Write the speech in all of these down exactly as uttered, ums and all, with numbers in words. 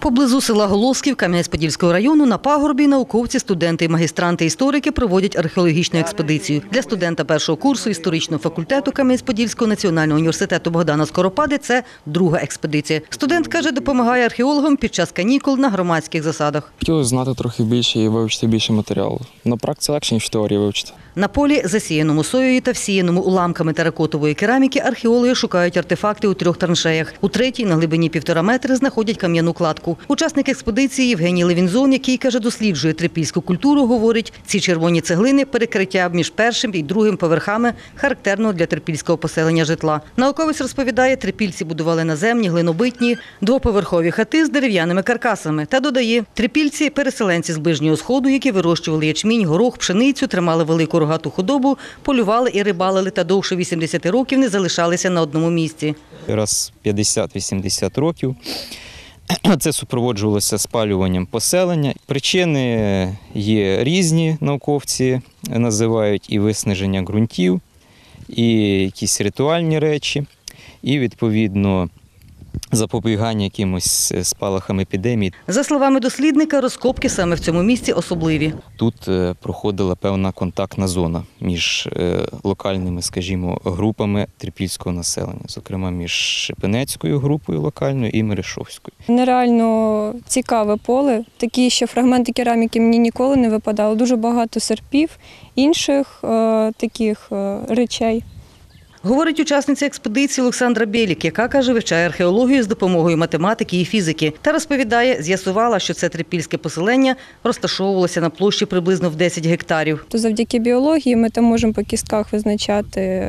Поблизу села Голосків Кам'янець-Подільського району на пагорбі науковці, студенти, магістранти, історики проводять археологічну експедицію. Для студента першого курсу історичного факультету Кам'янець-Подільського національного університету Богдана Скоропади – це друга експедиція. Студент, каже, допомагає археологам під час канікул на громадських засадах. Хотілося знати трохи більше і вивчити більше матеріалу. На практиці легше, ніж в теорії вивчити. На полі, засіяному соєю та всіяному уламками теракотової кераміки, археологи шукають артефакти у трьох траншеях. У третій, на глибині півтора метри, знаходять кам'яну кладку. Учасник експедиції Євгеній Левінзон, який, каже, досліджує трипільську культуру, говорить, ці червоні цеглини – перекриття між першим і другим поверхами характерного для трипільського поселення житла. Науковець розповідає, трипільці будували наземні, глинобитні, двоповерхові хати з дерев'яними каркасами. Та додає, трипільці – переселенці з Ближнього Сходу, які вирощували ячмінь, горох, пшеницю, тримали велику рогату худобу, полювали і рибалили та довше вісімдесят років не залишалися на одному місці. Раз п'ятдесят-вісімдесят років це супроводжувалося спалюванням поселення. Причини є різні, науковці називають і виснаження ґрунтів, і якісь ритуальні речі, і відповідно запобігання якимось спалахам епідемії. За словами дослідника, розкопки саме в цьому місці особливі. Тут проходила певна контактна зона між локальними, скажімо, групами трипільського населення, зокрема між Шепенецькою групою локальною і Мерешовською. Нереально цікаве поле. Такі ще фрагменти кераміки мені ніколи не випадало. Дуже багато серпів, інших е, таких е, речей. Говорить учасниця експедиції Олександра Бєлік, яка, каже, вивчає археологію з допомогою математики і фізики. Та розповідає, з'ясувала, що це трипільське поселення розташовувалося на площі приблизно в десять гектарів. То завдяки біології ми там можемо по кістках визначати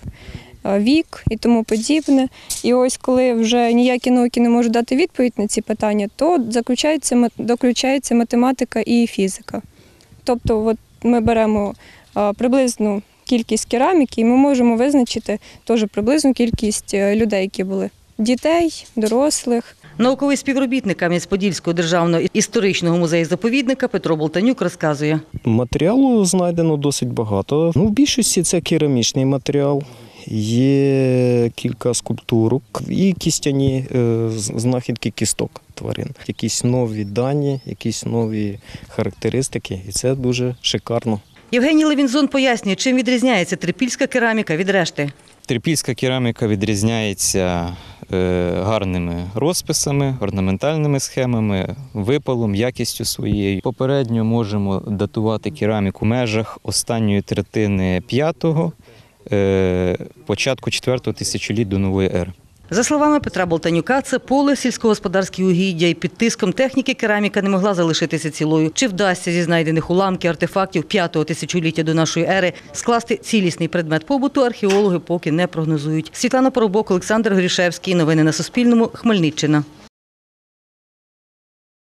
вік і тому подібне. І ось коли вже ніякі науки не можуть дати відповідь на ці питання, то заключається, доключається математика і фізика. Тобто от ми беремо приблизну кількість кераміки, і ми можемо визначити теж приблизну кількість людей, які були. Дітей, дорослих. Науковий співробітник Кам'янець-Подільського державного історичного музею-заповідника Петро Болтанюк розказує. Матеріалу знайдено досить багато. Ну, в більшості це керамічний матеріал. Є кілька скульптурок і кістяні е, знахідки кісток тварин. Якісь нові дані, якісь нові характеристики, і це дуже шикарно. Євгеній Левінзон пояснює, чим відрізняється трипільська кераміка від решти. Трипільська кераміка відрізняється гарними розписами, орнаментальними схемами, випалом, якістю своєю. Попередньо можемо датувати кераміку в межах останньої третини п'ятого, початку четвертого тисячоліття до нової ери. За словами Петра Болтанюка, це поле, сільськогосподарські угіддя, і під тиском техніки кераміка не могла залишитися цілою. Чи вдасться зі знайдених уламків, артефактів п'ятого тисячоліття до нашої ери скласти цілісний предмет побуту, археологи поки не прогнозують. Світлана Поробок, Олександр Горішевський. Новини на Суспільному. Хмельниччина.